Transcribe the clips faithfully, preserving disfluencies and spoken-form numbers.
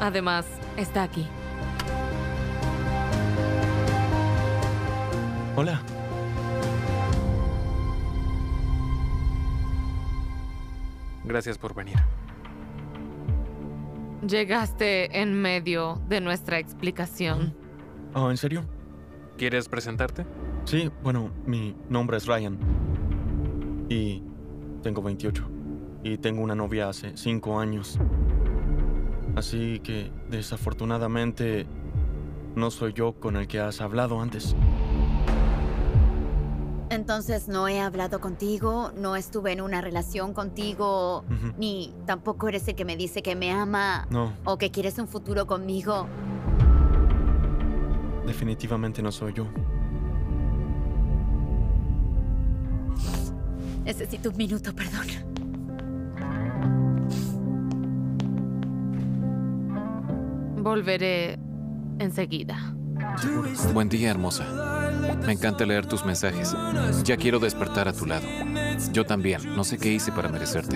Además, está aquí. Hola. Gracias por venir. Llegaste en medio de nuestra explicación. Oh, ¿en serio? ¿Quieres presentarte? Sí, bueno, mi nombre es Ryan. Y tengo veintiocho. Y tengo una novia hace cinco años. Así que, desafortunadamente, no soy yo con el que has hablado antes. Entonces no he hablado contigo, no estuve en una relación contigo, Ujú. ni tampoco eres el que me dice que me ama No, o que quieres un futuro conmigo. definitivamente no soy yo. Necesito un minuto, perdón. Volveré enseguida. Buen día, hermosa. Me encanta leer tus mensajes. Ya quiero despertar a tu lado. Yo también. No sé qué hice para merecerte.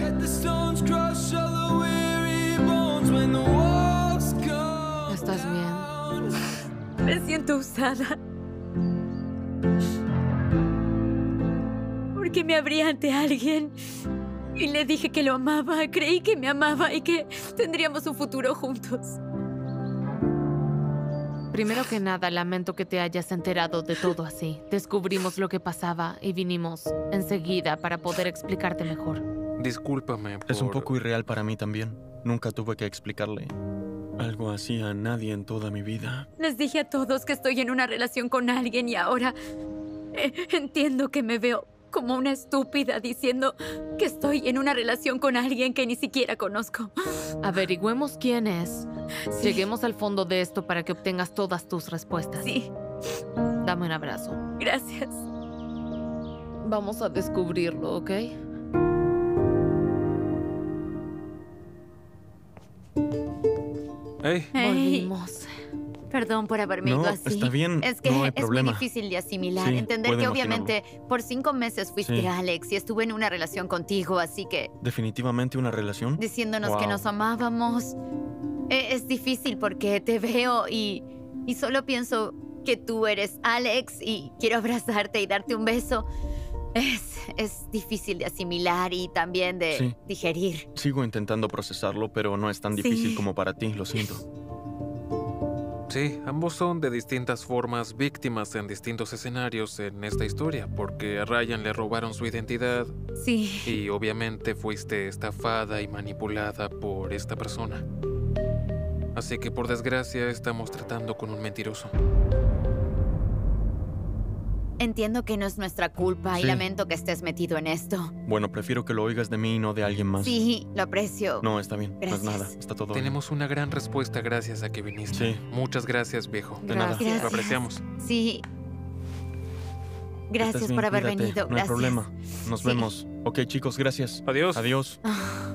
¿Estás bien? Me siento usada. Porque me abrí ante alguien y le dije que lo amaba. Creí que me amaba y que tendríamos un futuro juntos. Primero que nada, lamento que te hayas enterado de todo así. Descubrimos lo que pasaba y vinimos enseguida para poder explicarte mejor. Discúlpame por... Es un poco irreal para mí también. Nunca tuve que explicarle algo así a nadie en toda mi vida. Les dije a todos que estoy en una relación con alguien y ahora eh, entiendo que me veo como una estúpida diciendo que estoy en una relación con alguien que ni siquiera conozco. Averigüemos quién es. Sí. Lleguemos al fondo de esto para que obtengas todas tus respuestas. Sí, Dame un abrazo. gracias. Vamos a descubrirlo, ¿ok? Hey, Hey, Volvimos. perdón por haberme No, ido así. está bien, Es que no hay es problema. muy difícil de asimilar. Sí, Entender puedo que imaginarlo. obviamente por cinco meses fuiste Sí. Alex y estuve en una relación contigo, así que ¿Definitivamente una relación? diciéndonos que Wow. nos amábamos. E- Es difícil porque te veo y, y solo pienso que tú eres Alex y quiero abrazarte y darte un beso. Es, es difícil de asimilar y también de Sí. digerir. Sigo intentando procesarlo, pero no es tan Sí. difícil como para ti, lo siento. sí, ambos son de distintas formas víctimas en distintos escenarios en esta historia, porque a Ryan le robaron su identidad Sí. y obviamente fuiste estafada y manipulada por esta persona. Así que por desgracia estamos tratando con un mentiroso. Entiendo que no es nuestra culpa y Sí. lamento que estés metido en esto. Bueno, prefiero que lo oigas de mí y no de alguien más. Sí, lo aprecio. No, está bien. Gracias. No es nada. Está todo bien. Tenemos una gran respuesta gracias a que viniste. Sí. Muchas gracias, viejo. De nada. Gracias. Lo apreciamos. Sí. Gracias Estás bien, por haber cuídate, venido. No hay Gracias. problema. Nos Sí. vemos. Ok, chicos, gracias. Adiós. Adiós. Ah,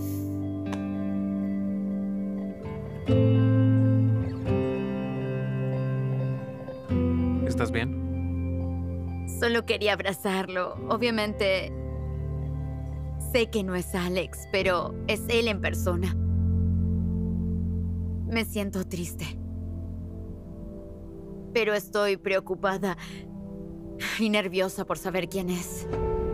¿Estás bien? Solo quería abrazarlo. Obviamente, sé que no es Alex, pero es él en persona. Me siento triste. Pero estoy preocupada y nerviosa por saber quién es.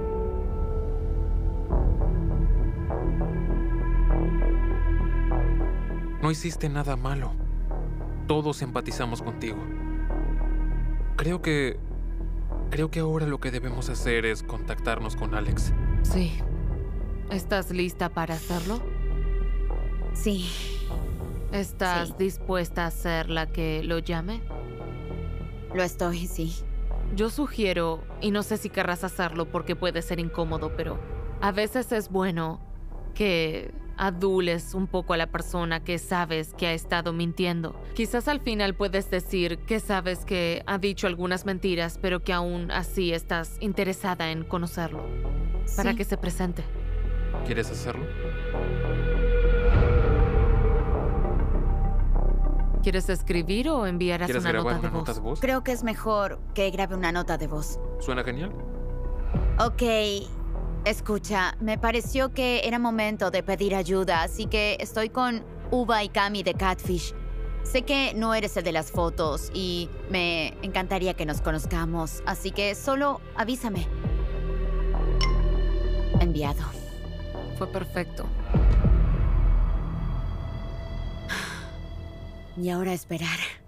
No hiciste nada malo. Todos empatizamos contigo. Creo que... Creo que ahora lo que debemos hacer es contactarnos con Alex. Sí. ¿Estás lista para hacerlo? Sí, ¿Estás Sí. dispuesta a ser la que lo llame? lo estoy, sí. Yo sugiero, y no sé si querrás hacerlo porque puede ser incómodo, pero a veces es bueno que adules un poco a la persona que sabes que ha estado mintiendo. Quizás al final puedes decir que sabes que ha dicho algunas mentiras, pero que aún así estás interesada en conocerlo, para Sí. que se presente. ¿Quieres hacerlo? ¿Quieres escribir o enviarás ¿Quieres una grabar nota de una voz? nota de voz? Creo que es mejor que grabe una nota de voz. ¿Suena genial? Ok, escucha, me pareció que era momento de pedir ayuda, así que estoy con Uva y Cami de Catfish. Sé que no eres el de las fotos y me encantaría que nos conozcamos, así que solo avísame. Enviado. Fue perfecto. Y ahora esperar.